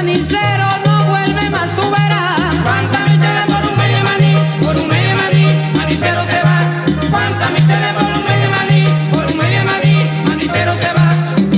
manicero no vuelve más, tú verás. Cuánta miseria por un medio maní, por un medio maní, manicero se va. Cuánta miseria por un medio maní, por un medio maní, manicero se va.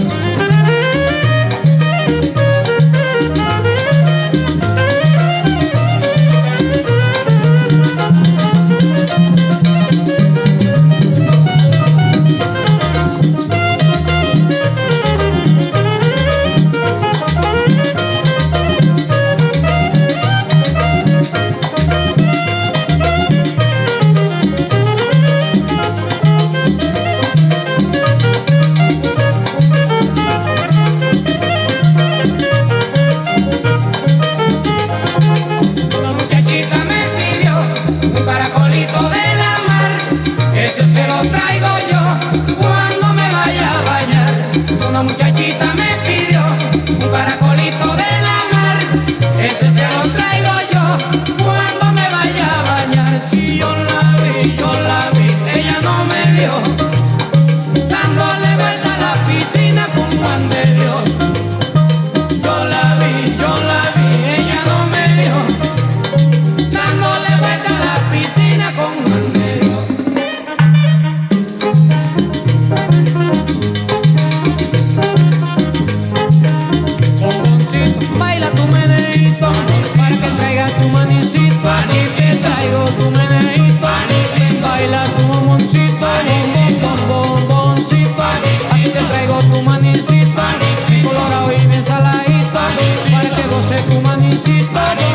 Una muchachita me pidió un caracolito de la mar, ese se lo traigo yo cuando me vaya a bañar. Si yo la vi, ella no me vio, dándole besos a la piscina con Juan de Dios. Yo la vi, ella no me vio, dándole besos a la piscina con Juan de Dios. Baila tu meneíto, para que traiga tu manicito. Que traigo tu meneíto, baila tu bomboncito, bomboncito. Aquí te traigo tu manicito, colorado y bien saladito, para que goce tu manicito.